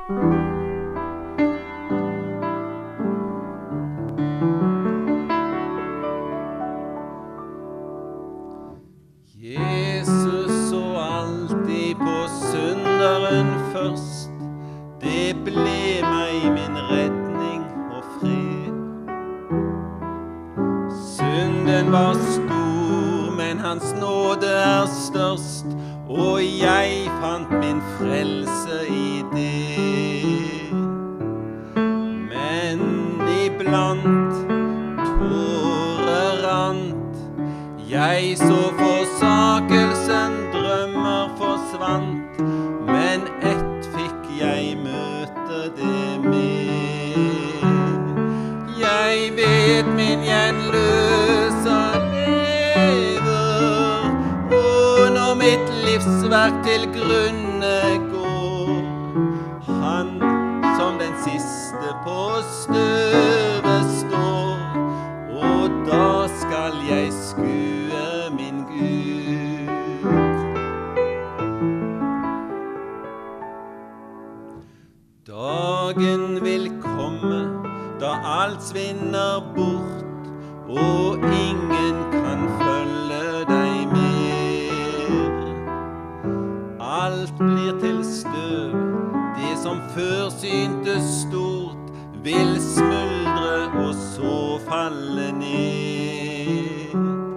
Jesus så alltid på synderen først. Det ble meg min redning og fred. Synden var stor, men hans nåde størst, og jeg fant min frelse i det. Men iblant tårer rant, jeg så forsakelsen, drømmer forsvant, men ett fikk jeg møte det med. Jeg vet min gjenløser lever, og når mitt livsverk til grunne går, han som den siste på støvet står, og da skal jeg skue min Gud. Dagen vil komme, da alt svinner bort, og ingen kan følge deg mer. Alt blir til støv, det som før syntes stort, vil smuldre og så falle ned.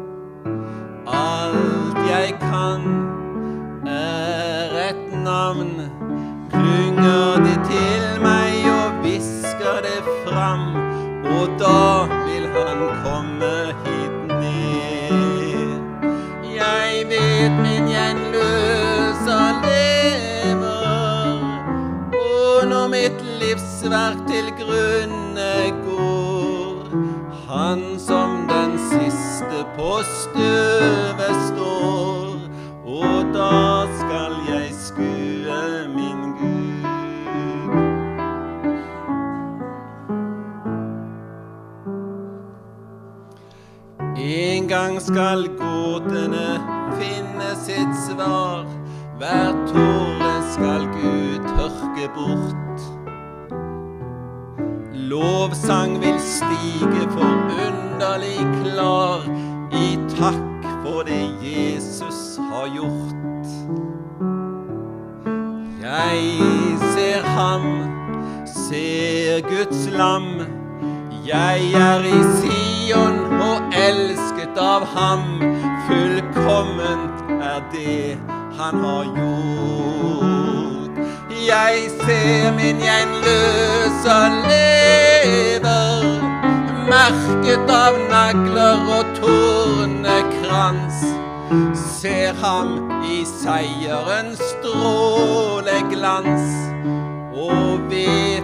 Alt jeg kan et navn, klynger det til meg og visker det fram, og da vil han komme hit ned. Jeg vet min gjenløser lever, og når mitt livsverk til grunne går, han som den siste på støvet står, og da skal jeg skue min Gud. En gang skal gåtene finne sitt svar, hver tåre skal Gud tørke bort. Lovsang vil stige forunderlig klar, i takk for det Jesus har gjort. Jeg ser ham, ser Guds lam, jeg i Sion og elsket av ham, fullkomment det han har gjort. Jeg ser min gjenløser lever, merket av nagler og tornekrans, ser ham i seierens stråleglans, og ved